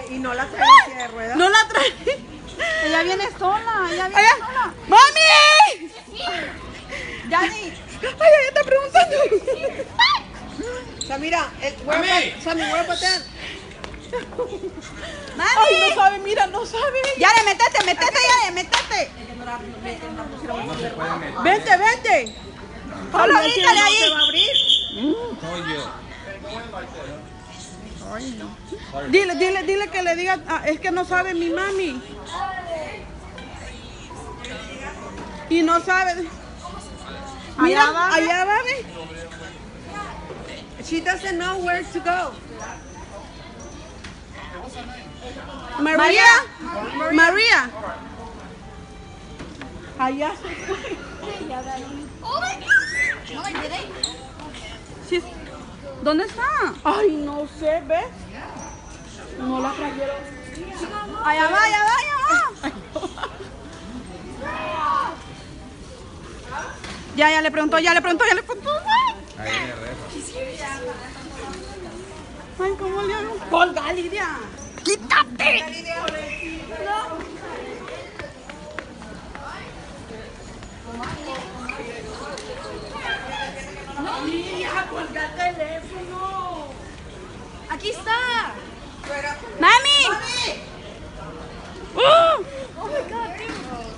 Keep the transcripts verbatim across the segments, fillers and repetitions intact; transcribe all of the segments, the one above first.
y no la trae en silla de ruedas. No la trae. Ella viene sola, ella viene Allá. sola. ¡Mami! Yanni. Ay, ella está preguntando. Samira, el huevo, Sammy, huevo patear. Mami. Ay, no sabe, mira, no sabe. Ya le metete, metete, ya le metete. Vente, vente. Solo grítale ahí. ¿Se va a abrir? Soy yo. Dile, dile, dile que le diga, ah, es que no sabe mi mami. Y no sabe. Mira, Allá va, allá va, ve. She doesn't know where to go. María, María. Allá se fue. Oh my God. No, I didn't. Sí. ¿Dónde está? Ay, no sé, ¿ves? No la trajeron. Allá va, allá va, allá va. Ya, ya le preguntó, ya le preguntó, ya le preguntó. Ahí viene Refa. Ay, ¿cómo le hago? Colga, Lidia. ¡Quítate! Lidia, colga el teléfono. Aquí está. ¡Mami! ¡Uh! Oh my God, dude.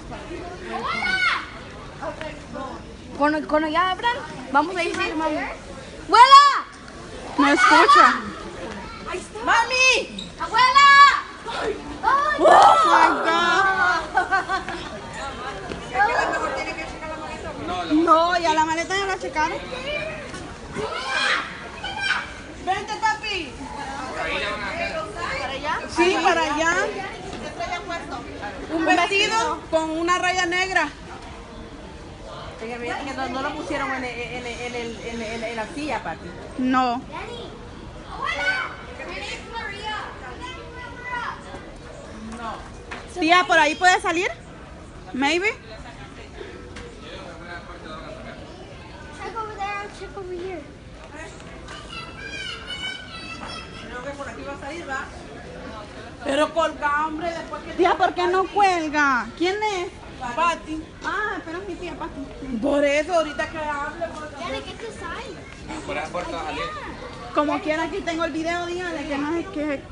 Cuando, cuando ya abran, vamos a decir, mami. ¡Abuela! No escucha. ¡Mami! ¡Abuela! ¡Oh, my God! No, ya la maleta ya la checaron. Vente, papi. ¿Para allá? Sí, para allá. Un vestido con una raya negra. Que no, no lo pusieron en, el, en, el, en, el, en, el, en la silla, papi. No. Tía, ¿por ahí puede salir? Maybe. Check over there, check over here. Creo que por aquí va a salir, ¿va? Pero colga, hombre, después que... Tía, ¿por qué no cuelga? ¿Quién es? Pati. Ah, pero es mi tía Pati. Por eso, ahorita que hable... Daddy, get this side. Por ahí puerta salir. Como quiera, aquí tengo el video, dígale que no es que...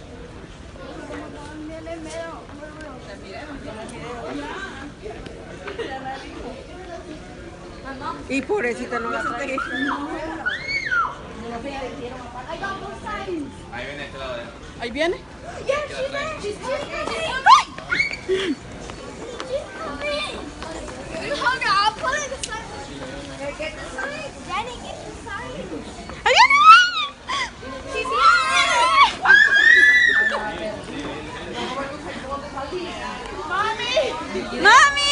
Y pobrecita no la trae. I got both sides. Ahí viene este lado de él. ¿Ahí viene? Yeah, she's there. She's coming. You hug her. I'll put it in the side. Get the side. Danny, get the side. ¡Ahí viene! She's here. ¡Mami! ¡Mami!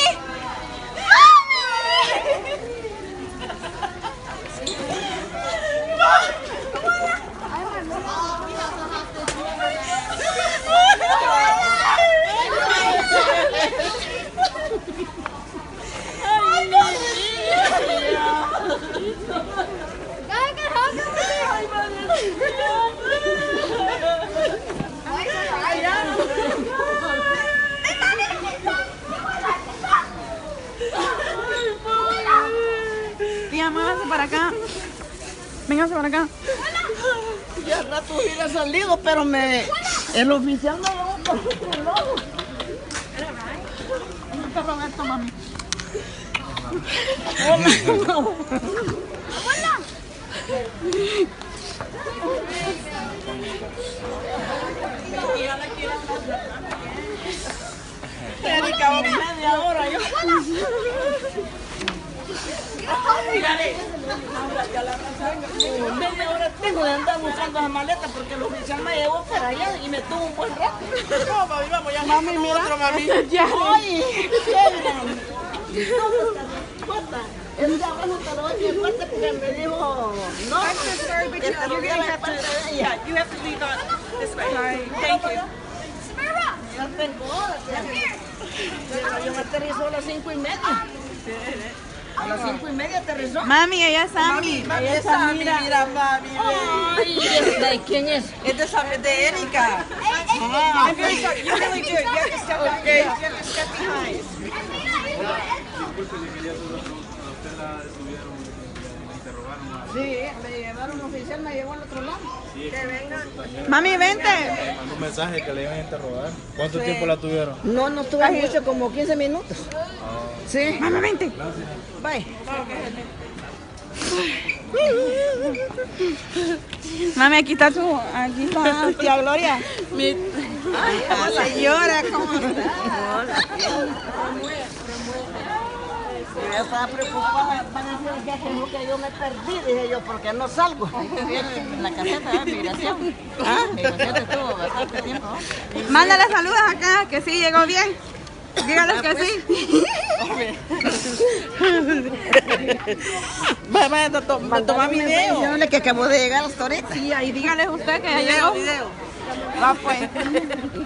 Tía, muévase para acá. Véngase para acá. Ya al rato hubiera salido, pero me... El oficial me llevó por otro lado. ¿Dónde está Roberto, mami? Dedicaba media hora yo. Media hora tengo de andar buscando esa maleta porque el oficial me llevó para allá y me tuvo un buen rato. No, mami, vamos, ya Mami, mira. otro, mami. Oye, chévere. El de abajo te lo doy en parte porque me dijo, no, I'm so sorry, but you, que te lo you're diera gonna en have to. parte de ella. Yeah, you have to leave on this way. Thank you. Samira. Ya tengo horas. ya. Pero yo me aterrizó a las cinco y media. A las cinco y media aterrizó. Mami, ella es Sammy. Mami, Ella es Sammy, Samira. mira, mami. Ay, ¿de quién es? Es de Sammy, de Erika. Ah, I'm very sorry. You're really good. You have to step back. You have to step behind. Sí, me llevaron oficial, me llevó al otro lado. Que venga. Mami, vente. Un mensaje que le iban a interrogar. ¿Cuánto tiempo la tuvieron? No, no estuve mucho, como quince minutos. Sí. Mami, vente. Bye. Mami, aquí está su, aquí está tía Gloria. Mi, ay, la señora, ¿cómo está? Yo estaba preocupada, van a decir que es que yo me perdí, dije yo, porque no salgo. En la caseta de migración. Ah, migración estuvo bastante tiempo. Mándale saludos acá, que sí llegó bien. Dígales que sí. Va, va, a to- a tomar video. Dígale que acabo de llegar hasta ahorita. Sí, ahí dígales usted que ya Video, llegó. video. Va pues.